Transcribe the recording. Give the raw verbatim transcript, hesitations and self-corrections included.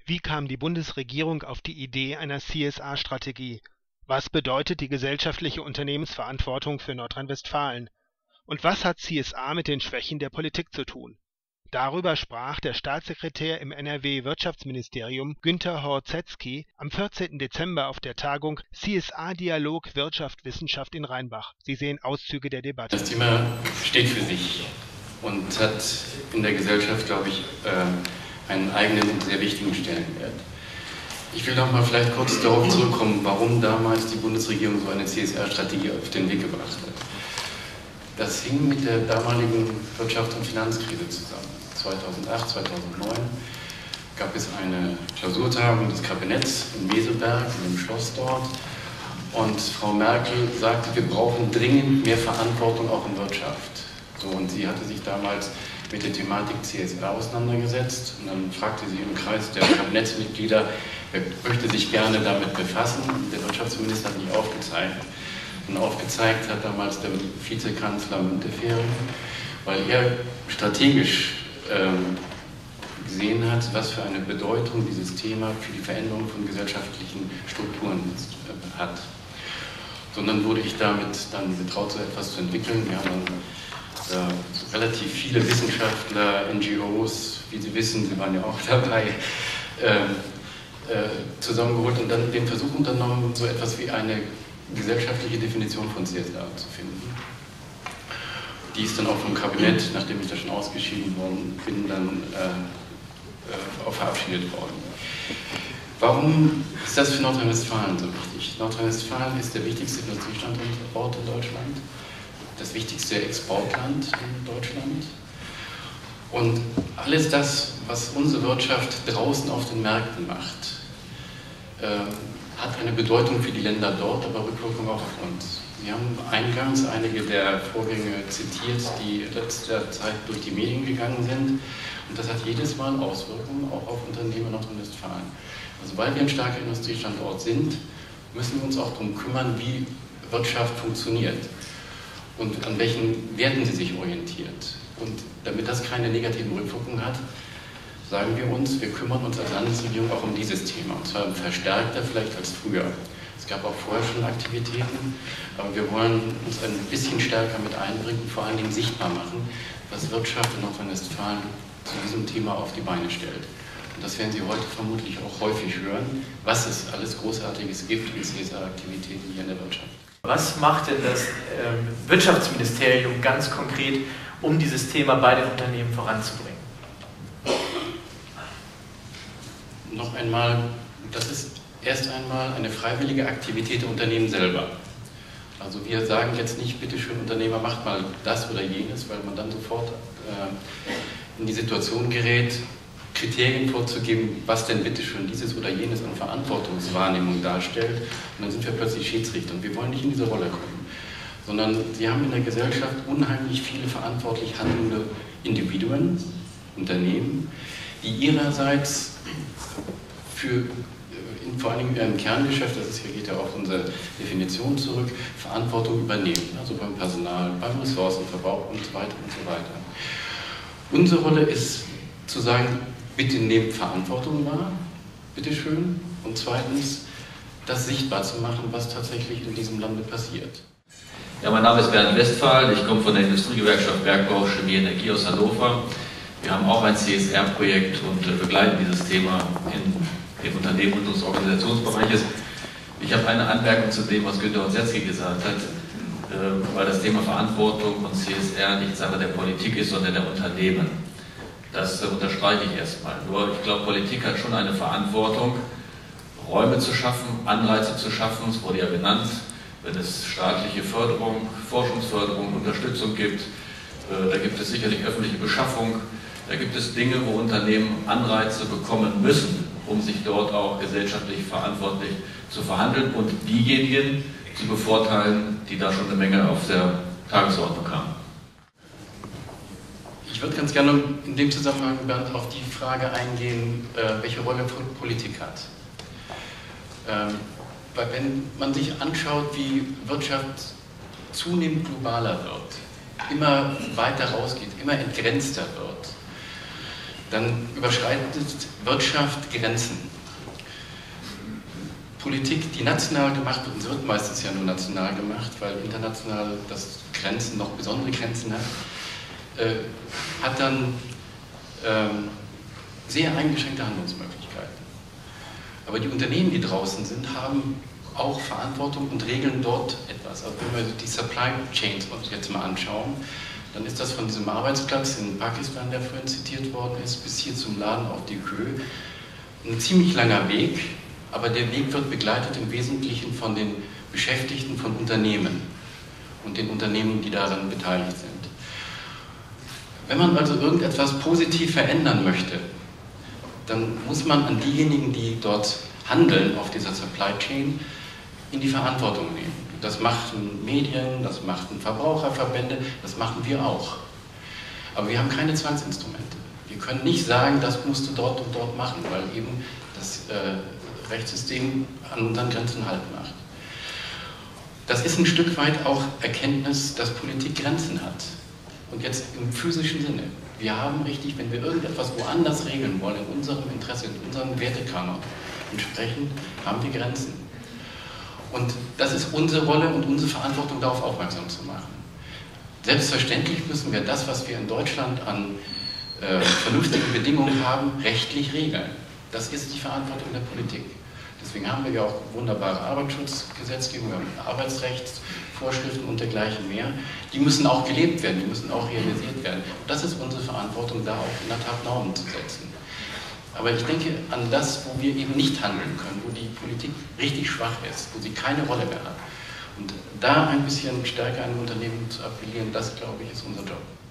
Wie kam die Bundesregierung auf die Idee einer C S R-Strategie? Was bedeutet die gesellschaftliche Unternehmensverantwortung für Nordrhein-Westfalen? Und was hat C S R mit den Schwächen der Politik zu tun? Darüber sprach der Staatssekretär im N R W-Wirtschaftsministerium Günter Horzetzky am vierzehnten Dezember auf der Tagung C S R-Dialog Wirtschaft-Wissenschaft in Rheinbach. Sie sehen Auszüge der Debatte. Das Thema steht für sich und hat in der Gesellschaft, glaube ich, einen eigenen und sehr wichtigen Stellenwert. Ich will noch mal vielleicht kurz darauf zurückkommen, warum damals die Bundesregierung so eine C S R-Strategie auf den Weg gebracht hat. Das hing mit der damaligen Wirtschafts- und Finanzkrise zusammen. zweitausendacht, zweitausendneun gab es eine Klausurtagung des Kabinetts in Meseberg, in dem Schloss dort. Und Frau Merkel sagte, wir brauchen dringend mehr Verantwortung auch in Wirtschaft. So, und sie hatte sich damals mit der Thematik C S R auseinandergesetzt. Und dann fragte sie im Kreis der Kabinettsmitglieder, wer möchte sich gerne damit befassen. Der Wirtschaftsminister hat nicht aufgezeigt. Und aufgezeigt hat damals der Vizekanzler Müntefering, weil er strategisch ähm, gesehen hat, was für eine Bedeutung dieses Thema für die Veränderung von gesellschaftlichen Strukturen äh, hat. Sondern wurde ich damit dann betraut, so etwas zu entwickeln. Wir haben dann äh, relativ viele Wissenschaftler, N G Os, wie Sie wissen, Sie waren ja auch dabei, äh, äh, zusammengeholt und dann den Versuch unternommen, so etwas wie eine gesellschaftliche Definition von C S R zu finden. Die ist dann auch vom Kabinett, nachdem ich da schon ausgeschieden worden bin, dann äh, auch verabschiedet worden. Warum ist das für Nordrhein-Westfalen so wichtig? Nordrhein-Westfalen ist der wichtigste Industriestandort in Deutschland, das wichtigste Exportland in Deutschland. Und alles das, was unsere Wirtschaft draußen auf den Märkten macht, äh, hat eine Bedeutung für die Länder dort, aber Rückwirkung auch auf uns. Sie haben eingangs einige der Vorgänge zitiert, die in letzter Zeit durch die Medien gegangen sind. Und das hat jedes Mal Auswirkungen auch auf Unternehmen in Nordrhein-Westfalen. Also weil wir ein starker Industriestandort sind, müssen wir uns auch darum kümmern, wie Wirtschaft funktioniert und an welchen Werten sie sich orientiert. Und damit das keine negativen Rückwirkungen hat, sagen wir uns, wir kümmern uns als Landesregierung auch um dieses Thema, und zwar verstärkter vielleicht als früher. Es gab auch vorher schon Aktivitäten, aber wir wollen uns ein bisschen stärker mit einbringen und vor allen Dingen sichtbar machen, was Wirtschaft in Nordrhein-Westfalen zu diesem Thema auf die Beine stellt. Und das werden Sie heute vermutlich auch häufig hören, was es alles Großartiges gibt in C S R-Aktivitäten hier in der Wirtschaft. Was macht denn das ähm, Wirtschaftsministerium ganz konkret, um dieses Thema bei den Unternehmen voranzubringen? Noch einmal, das ist erst einmal eine freiwillige Aktivität der Unternehmen selber. Also wir sagen jetzt nicht, bitteschön Unternehmer, macht mal das oder jenes, weil man dann sofort äh, in die Situation gerät, Kriterien vorzugeben, was denn bitteschön dieses oder jenes an Verantwortungswahrnehmung darstellt. Und dann sind wir plötzlich Schiedsrichter und wir wollen nicht in diese Rolle kommen. Sondern wir haben in der Gesellschaft unheimlich viele verantwortlich handelnde Individuen, Unternehmen, die ihrerseits für, vor allem in ihrem Kerngeschäft, das ist hier geht ja auf unsere Definition zurück, Verantwortung übernehmen, also beim Personal, beim Ressourcenverbrauch und so weiter und so weiter. Unsere Rolle ist zu sagen, bitte nehmt Verantwortung wahr, bitteschön, und zweitens, das sichtbar zu machen, was tatsächlich in diesem Lande passiert. Ja, mein Name ist Bernd Westphal, ich komme von der Industriegewerkschaft Bergbau, Chemie, Energie aus Hannover. Wir haben auch ein C S R-Projekt und begleiten dieses Thema in den Unternehmen unseres Organisationsbereiches. Ich habe eine Anmerkung zu dem, was Günter Horzetzky gesagt hat, weil das Thema Verantwortung und C S R nicht Sache der Politik ist, sondern der Unternehmen. Das unterstreiche ich erstmal. Nur ich glaube, Politik hat schon eine Verantwortung, Räume zu schaffen, Anreize zu schaffen, es wurde ja genannt, wenn es staatliche Förderung, Forschungsförderung, Unterstützung gibt, da gibt es sicherlich öffentliche Beschaffung, da gibt es Dinge, wo Unternehmen Anreize bekommen müssen, um sich dort auch gesellschaftlich verantwortlich zu verhandeln und diejenigen zu bevorteilen, die da schon eine Menge auf der Tagesordnung haben. Ich würde ganz gerne in dem Zusammenhang, Bernd, auf die Frage eingehen, welche Rolle Politik hat. Weil wenn man sich anschaut, wie Wirtschaft zunehmend globaler wird, immer weiter rausgeht, immer entgrenzter wird, dann überschreitet Wirtschaft Grenzen. Politik, die national gemacht wird, und sie wird meistens ja nur national gemacht, weil international das Grenzen noch besondere Grenzen hat, äh, hat dann ähm, sehr eingeschränkte Handlungsmöglichkeiten. Aber die Unternehmen, die draußen sind, haben auch Verantwortung und regeln dort etwas. Also wenn wir die Supply Chains uns jetzt mal anschauen, dann ist das von diesem Arbeitsplatz in Pakistan, der vorhin zitiert worden ist, bis hier zum Laden auf die Höhe ein ziemlich langer Weg, aber der Weg wird begleitet im Wesentlichen von den Beschäftigten von Unternehmen und den Unternehmen, die daran beteiligt sind. Wenn man also irgendetwas positiv verändern möchte, dann muss man an diejenigen, die dort handeln auf dieser Supply Chain, in die Verantwortung nehmen. Das machen Medien, das machen Verbraucherverbände, das machen wir auch. Aber wir haben keine Zwangsinstrumente. Wir können nicht sagen, das musst du dort und dort machen, weil eben das äh, Rechtssystem an unseren Grenzen Halt macht. Das ist ein Stück weit auch Erkenntnis, dass Politik Grenzen hat. Und jetzt im physischen Sinne. Wir haben richtig, wenn wir irgendetwas woanders regeln wollen, in unserem Interesse, in unserem Wertekanon entsprechend, haben wir Grenzen. Und das ist unsere Rolle und unsere Verantwortung, darauf aufmerksam zu machen. Selbstverständlich müssen wir das, was wir in Deutschland an äh, vernünftigen Bedingungen haben, rechtlich regeln. Das ist die Verantwortung der Politik. Deswegen haben wir ja auch wunderbare Arbeitsschutzgesetzgebung, wir haben Arbeitsrechtsvorschriften und dergleichen mehr. Die müssen auch gelebt werden, die müssen auch realisiert werden. Und das ist unsere Verantwortung, da auch in der Tat Normen zu setzen. Aber ich denke an das, wo wir eben nicht handeln können, wo die Politik richtig schwach ist, wo sie keine Rolle mehr hat. Und da ein bisschen stärker an Unternehmen zu appellieren, das, glaube ich, ist unser Job.